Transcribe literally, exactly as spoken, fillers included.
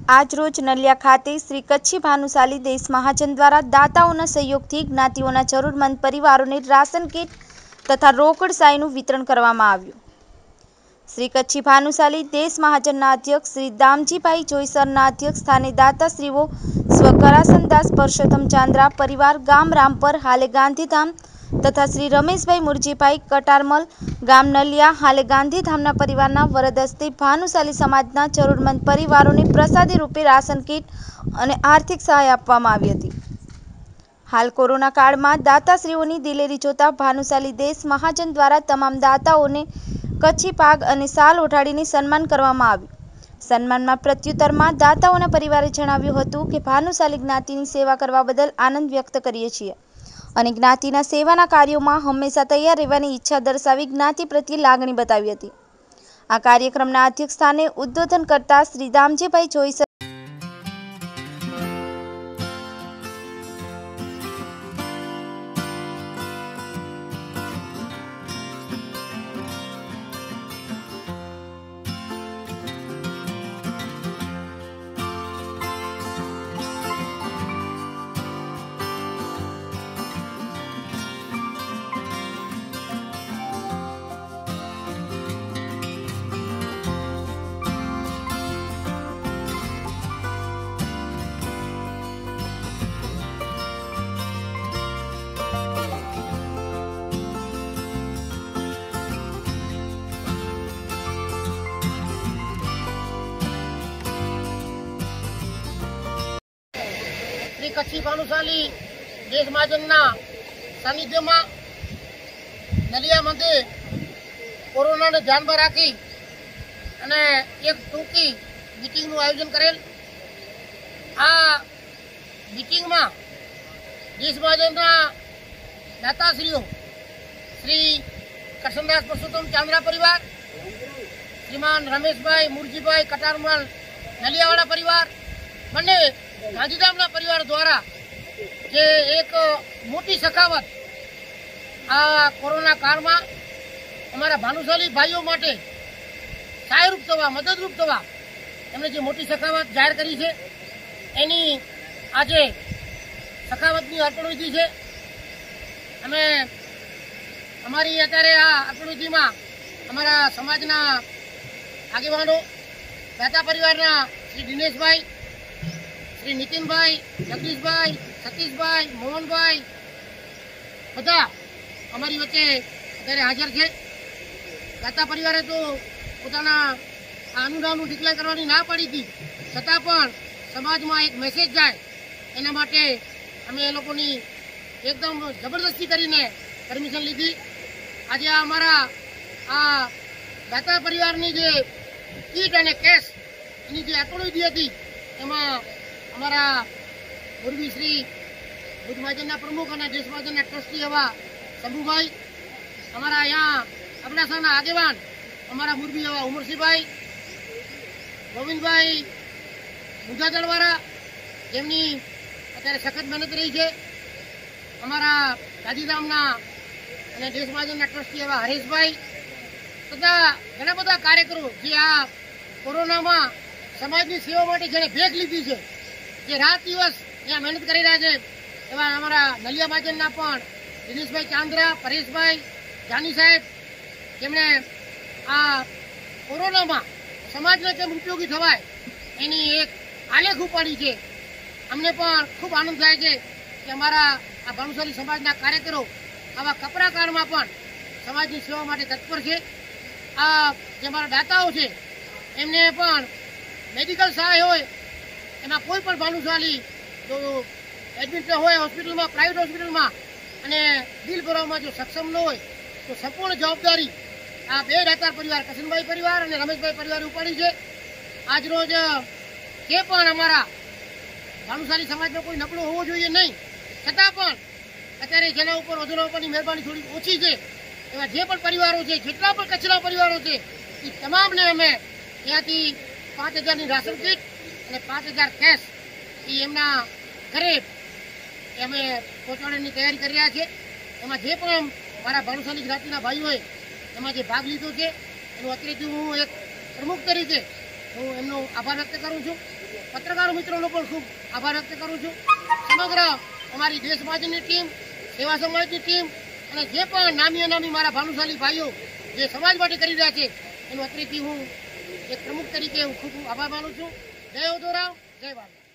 આજ રોજ નલિયા ખાતે શ્રી કચ્છી ભાનુશાલી દેશ મહાજન દ્વારા દાતાઓના સહયોગથી જ્ઞાતિઓના જરૂરમંદ પરિવારોને રાશન કીટ તથા રોકડ સહાયનું વિતરણ કરવામાં આવ્યું। શ્રી કચ્છી ભાનુશાલી દેશ મહાજનના અધ્યક્ષ શ્રી દામજીભાઈ જોઈસરના અધ્યક્ષ સ્થાને દાતાશ્રીઓ સ્વ કરાસનદાસ પરસોત્તમ ચાંદ્રા પરિવાર ગામ રામપર હાલે ગાંધીધામ તથા શ્રી રમેશભાઈ મુરજીભાઈ કટારમલ ગામ નલિયા હાલે ગાંધીધામના પરિવારના વરદ હસ્તે ભાનુશાલી સમાજના જરૂરમંદ પરિવારોને પ્રસાદી રૂપે રાશન કીટ અને આર્થિક સહાય આપવામાં આવી હતી। હાલ કોરોના કાળમાં દાતાશ્રીઓની દિલેરી જોતા ભાનુશાલી દેશ મહાજન દ્વારા તમામ દાતાઓને કચ્છી પાગ અને શાલ ઓઢાડીને સન્માન કરવામાં આવ્યું। સન્માનમાં પ્રત્યુત્તરમાં દાતાઓના પરિવારે જણાવ્યું હતું કે ભાનુશાલી જ્ઞાતિની સેવા કરવા બદલ આનંદ વ્યક્ત કરીએ છીએ અને જ્ઞાતિના સેવાના કાર્યોમાં હંમેશા તૈયાર રહેવાની ઈચ્છા દર્શાવી જ્ઞાતિ પ્રત્યે લાગણી બતાવી હતી। આ કાર્યક્રમના અધ્યક્ષ સ્થાને ઉદ્બોધન કરતા શ્રી દામજીભાઈ જોઈસર श्री कच्છી ભાનુશાલી દેશ મહાજનના સાનિધ્યમાં નલિયા મંદિર કોરોનાને ધ્યાનમાં રાખી અને એક ટૂંકી મીટિંગનું આયોજન કરેલ। આ મીટિંગમાં દેશ મહાજનના દાતાશ્રીઓ શ્રી કરશનદાસ પરસોત્તમ ચાંદ્રા પરિવાર, શ્રીમાન રમેશભાઈ મુરજીભાઈ કટારમલ નલિયાવાળા પરિવાર, બંને ગાંધીધામના પરિવાર દ્વારા જે એક મોટી સખાવત આ કોરોના કાળમાં અમારા ભાનુશાલી ભાઈઓ માટે સહાયરૂપ થવા, મદદરૂપ થવા એમણે જે મોટી સખાવત જાહેર કરી છે એની આજે સખાવતની અર્પણ વિધિ છે। અમે અમારી અત્યારે આ અર્પણ વિધિમાં અમારા સમાજના આગેવાનો, દાતા પરિવારના શ્રી દિનેશભાઈ, શ્રી નીતિનભાઈ, જગદીશભાઈ, સતીશભાઈ, મોહનભાઈ બધા અમારી વચ્ચે અત્યારે હાજર છે। દાતા પરિવારે તો પોતાના અનુદાનનું ડિક્લેર કરવાની ના પાડી હતી, છતાં પણ સમાજમાં એક મેસેજ જાય એના માટે અમે એ લોકોની એકદમ જબરદસ્તી કરીને પરમિશન લીધી। આજે અમારા આ દાતા પરિવારની જે કીટ અને કેશ એની જે અર્પણ વિધિ હતી એમાં અમારા મોરબી શ્રી ભુજ મહાજનના પ્રમુખ અને દેશ મહાજનના ટ્રસ્ટી એવા શંભુભાઈ, અમારા અહીંયા અબડાસાના આગેવાન અમારા મોરબી એવા ઉમરસિંહભાઈ, ગોવિંદભાઈ મુજાદળવાળા જેમની અત્યારે સખત મહેનત રહી છે, અમારા ગાંધીધામના અને દેશ મહાજનના ટ્રસ્ટી એવા હરેશભાઈ તથા ઘણા બધા કાર્યકરો જે આ કોરોનામાં સમાજની સેવા માટે જેને ભેગ લીધી છે, જે રાત દિવસ ત્યાં મહેનત કરી રહ્યા છે એવા અમારા નલિયા મહાજનના પણ દિનેશભાઈ ચાંદ્રા, પરેશભાઈ, જાની સાહેબ, જેમણે આ કોરોનામાં સમાજને કેમ ઉપયોગી થવાય એની એક આલેખ ઉપાડી છે। અમને પણ ખૂબ આનંદ થાય છે કે અમારા આ ભાનુશાલી સમાજના કાર્યકરો આવા કપરા કાળમાં પણ સમાજની સેવા માટે તત્પર છે। આ જે અમારા દાતાઓ છે એમને પણ મેડિકલ સહાય હોય એમાં કોઈ પણ ભાનુશાલી જો એડમિટ હોય હોસ્પિટલમાં, પ્રાઇવેટ હોસ્પિટલમાં અને બિલ ભરવામાં જો સક્ષમ ન હોય તો સંપૂર્ણ જવાબદારી આ બે દાતાર પરિવાર, કરશનભાઈ પરિવાર અને રમેશભાઈ પરિવારે ઉપાડી છે। આજ રોજ જે પણ અમારા ભાનુશાલી સમાજનો કોઈ નબળો હોવો જોઈએ નહીં, છતાં પણ અત્યારે જેના ઉપર વધુ આપવાની મહેરબાની થોડી ઓછી છે એવા જે પણ પરિવારો છે, જેટલા પણ કચ્છના પરિવારો છે એ તમામને અમે ત્યાંથી પાંચ હજારની રાશન કીટ અને પાંચ હજાર કેશ એ એમના ઘરે અમે પહોંચાડવાની તૈયારી કરી રહ્યા છે। એમાં જે પણ મારા ભાનુશાલી જ્ઞાતિના ભાઈઓએ એમાં જે ભાગ લીધો છે એનું અત્રેથી હું એક પ્રમુખ તરીકે હું એમનો આભાર વ્યક્ત કરું છું। પત્રકાર મિત્રોનો પણ ખૂબ આભાર વ્યક્ત કરું છું. સમગ્ર અમારી દેશ મહાજનની ટીમ, સેવા સમાજની ટીમ અને જે પણ નામી અનામી મારા ભાનુશાલી ભાઈઓ જે સમાજ માટે કરી રહ્યા છે એનું અત્રેથી હું એક પ્રમુખ તરીકે હું ખૂબ આભાર માનું છું. જય ઉદોરાવ, જય બાબા.